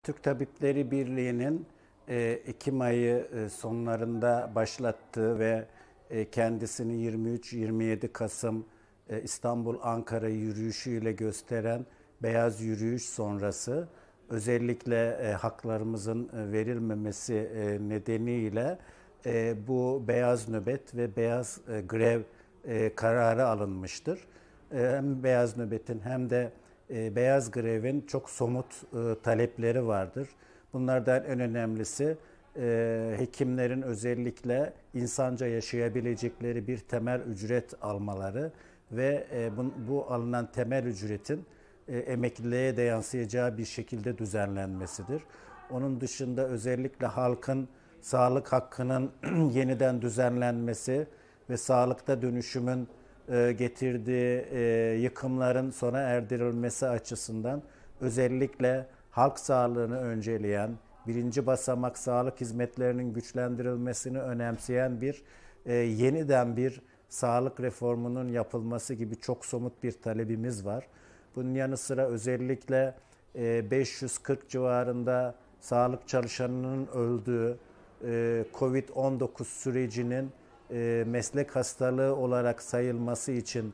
Türk Tabipleri Birliği'nin Ekim ayı sonlarında başlattığı ve kendisini 23-27 Kasım İstanbul-Ankara yürüyüşüyle gösteren beyaz yürüyüş sonrası özellikle haklarımızın verilmemesi nedeniyle bu beyaz nöbet ve beyaz grev kararı alınmıştır. Hem beyaz nöbetin hem de beyaz grevin çok somut talepleri vardır. Bunlardan en önemlisi hekimlerin özellikle insanca yaşayabilecekleri bir temel ücret almaları ve bu alınan temel ücretin emekliliğe de yansıyacağı bir şekilde düzenlenmesidir. Onun dışında özellikle halkın sağlık hakkının yeniden düzenlenmesi ve sağlıkta dönüşümün getirdiği yıkımların sona erdirilmesi açısından özellikle halk sağlığını önceleyen, birinci basamak sağlık hizmetlerinin güçlendirilmesini önemseyen yeniden bir sağlık reformunun yapılması gibi çok somut bir talebimiz var. Bunun yanı sıra özellikle 540 civarında sağlık çalışanının öldüğü COVID-19 sürecinin meslek hastalığı olarak sayılması için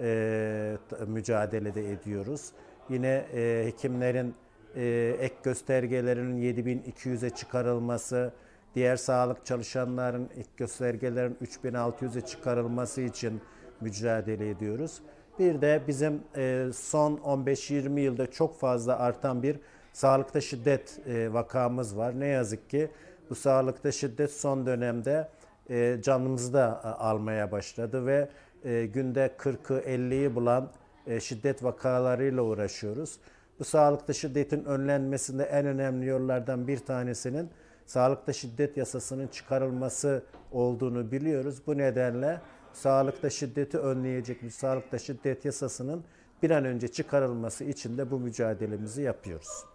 mücadelede ediyoruz. Yine hekimlerin ek göstergelerinin 7200'e çıkarılması, diğer sağlık çalışanların ek göstergelerin 3600'e çıkarılması için mücadele ediyoruz. Bir de bizim son 15-20 yılda çok fazla artan bir sağlıkta şiddet vakamız var. Ne yazık ki bu sağlıkta şiddet son dönemde canımızı da almaya başladı ve günde 40'ı 50'yi bulan şiddet vakalarıyla uğraşıyoruz. Bu sağlıkta şiddetin önlenmesinde en önemli yollardan bir tanesinin sağlıkta şiddet yasasının çıkarılması olduğunu biliyoruz. Bu nedenle sağlıkta şiddeti önleyecek bir sağlıkta şiddet yasasının bir an önce çıkarılması için de bu mücadelemizi yapıyoruz.